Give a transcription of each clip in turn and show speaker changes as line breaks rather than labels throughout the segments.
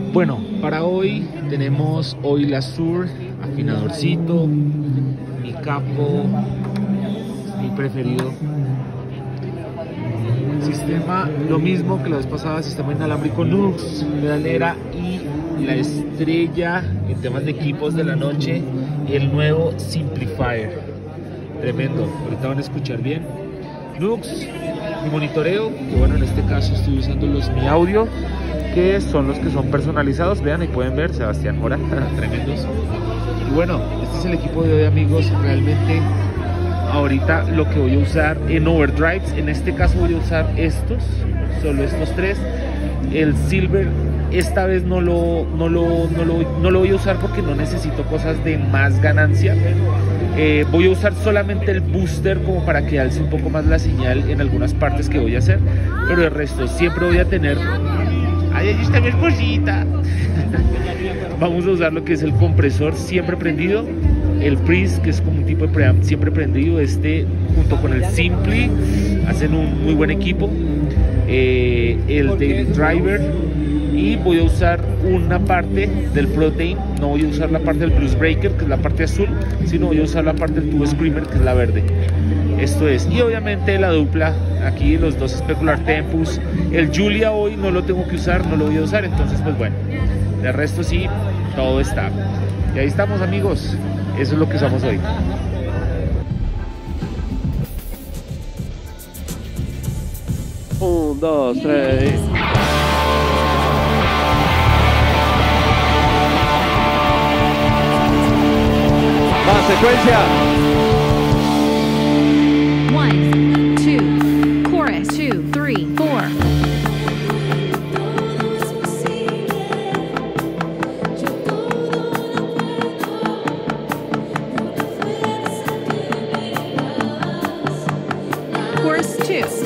Bueno, para hoy tenemos Oil Sur, afinadorcito, mi capo, mi preferido. Sistema, lo mismo que la vez pasada, sistema inalámbrico Nux, pedalera y la estrella en temas de equipos de la noche, el nuevo Simplifier. Tremendo, ahorita van a escuchar bien. Nux, mi monitoreo, que bueno, en este caso estoy usando los Mi Audio, que son los que son personalizados. Vean, y pueden ver, Sebastián Mora, tremendos. Y bueno, este es el equipo de hoy, amigos. Realmente ahorita lo que voy a usar en overdrives, en este caso voy a usar estos, solo estos tres. El Silver esta vez no lo voy a usar porque no necesito cosas de más ganancia. Voy a usar solamente el booster como para que alce un poco más la señal en algunas partes que voy a hacer, pero el resto siempre voy a tener. Ahí está mi esposita. Vamos a usar lo que es el compresor siempre prendido, el Prince, que es como un tipo de preamp siempre prendido. Este junto con el Simply hacen un muy buen equipo. El Daily Driver, y voy a usar una parte del Protein. No voy a usar la parte del Blues Breaker, que es la parte azul, sino voy a usar la parte del Tubo Screamer, que es la verde. Esto es, y obviamente la dupla, aquí los dos Specular Tempus. El Julia hoy no lo tengo que usar, no lo voy a usar, entonces pues bueno, de resto sí, todo está. Y ahí estamos, amigos, eso es lo que usamos hoy.
Un, dos, tres. Va, secuencia.
1, 2, chorus, 2, 3, 4. Chorus 2.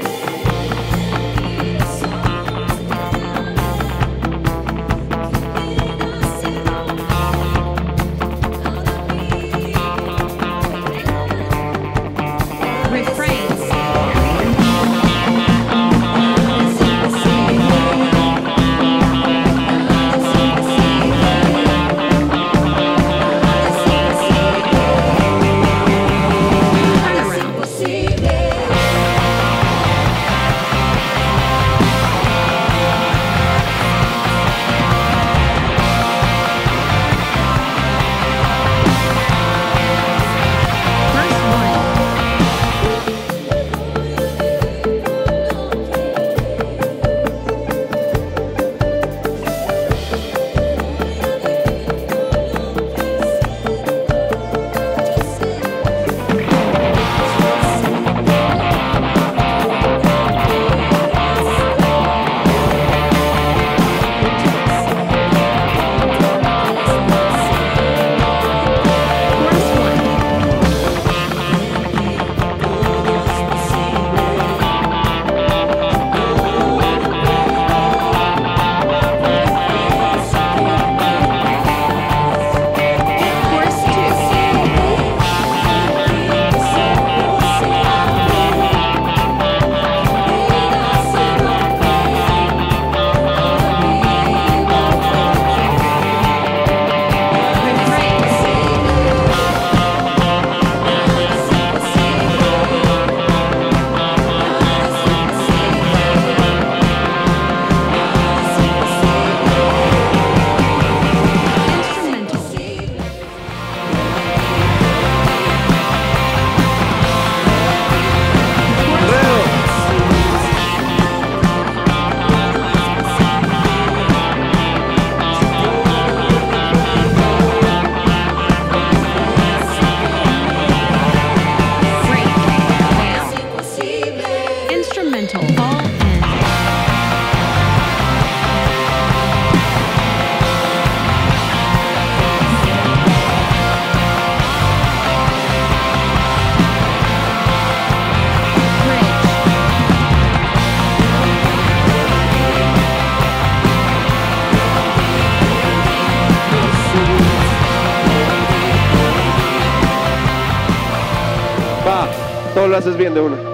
Todo lo haces bien de una.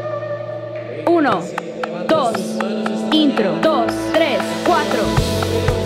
1, 2, intro, 2, 3, 4.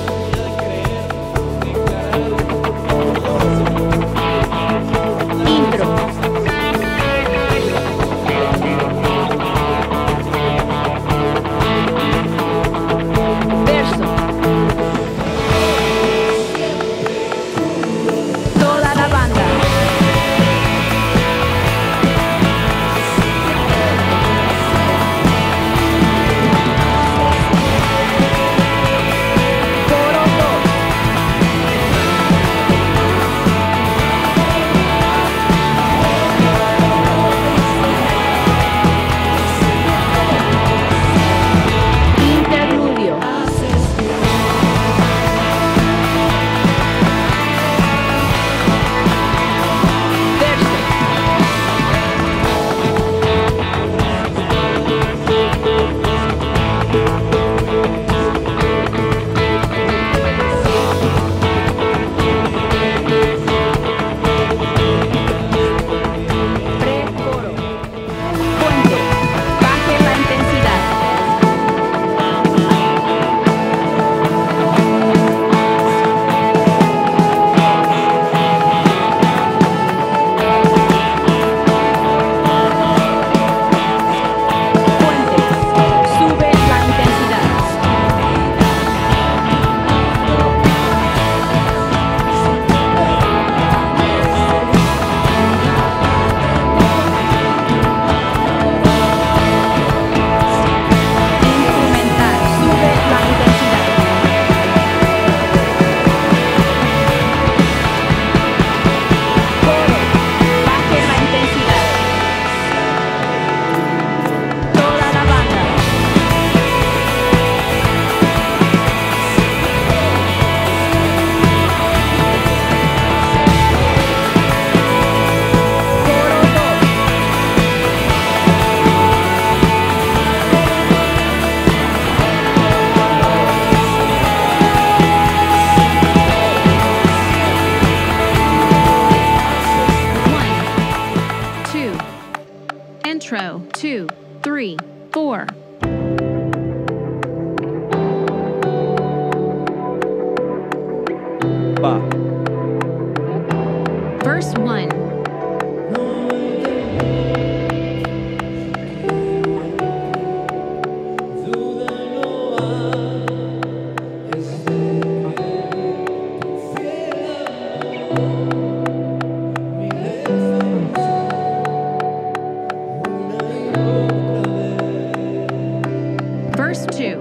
Va.
Verse 1. Verse 2.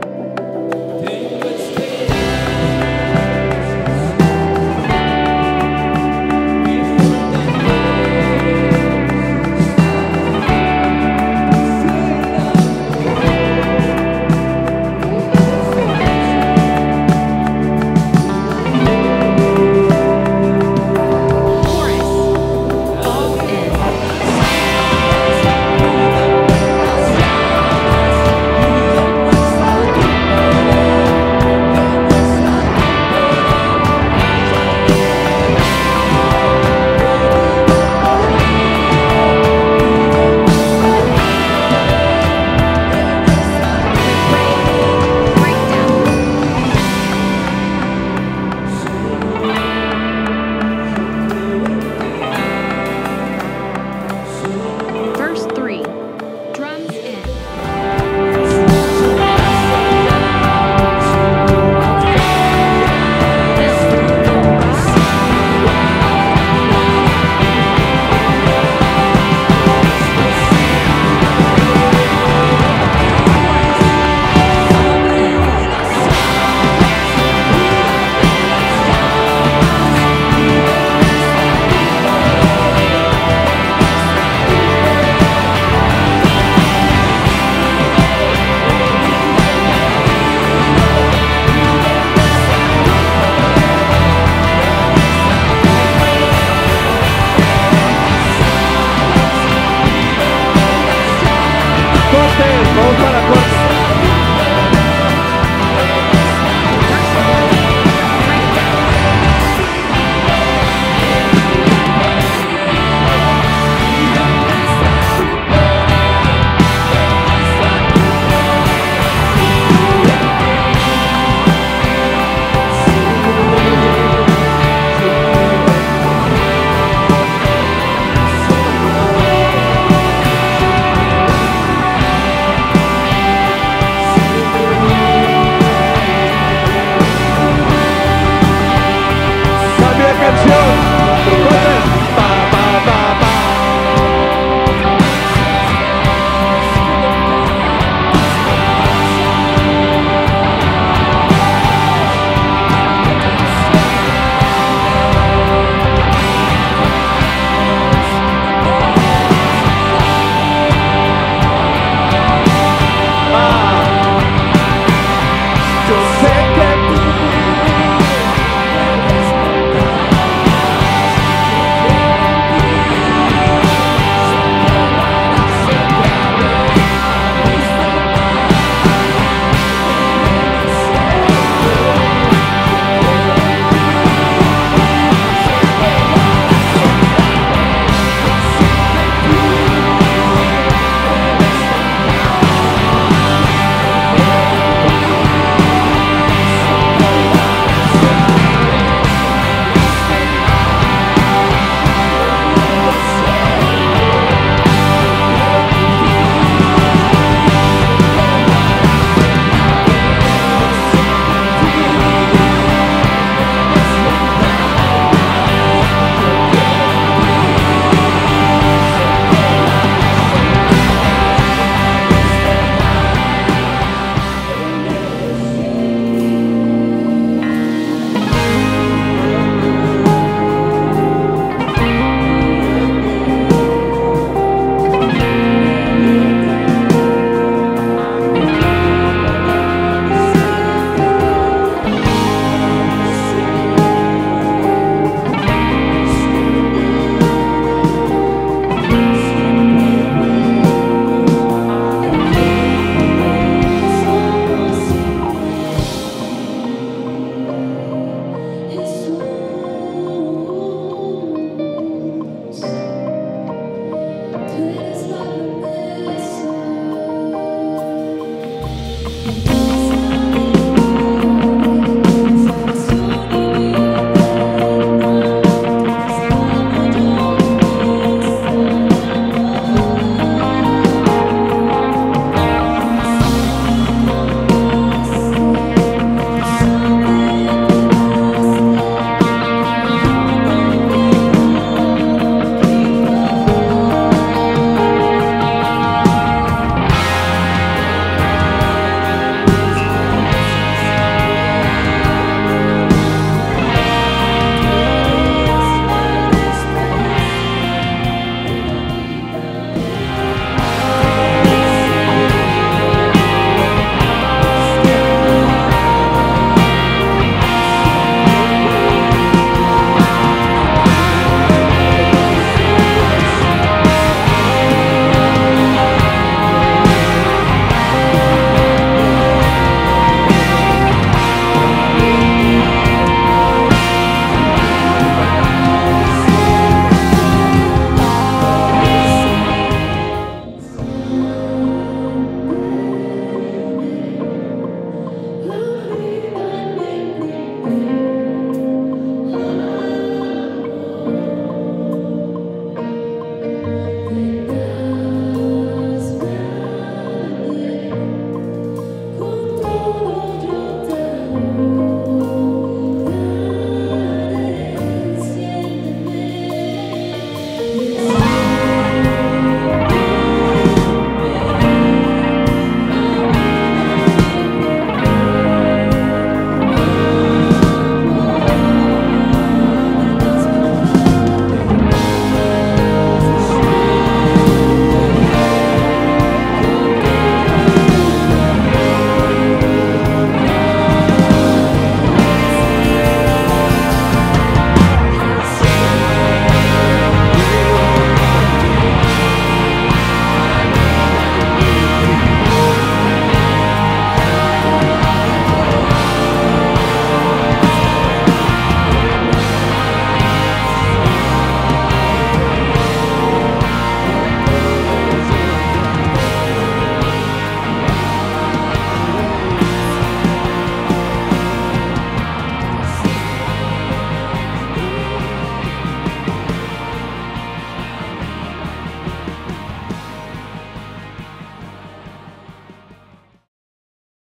2.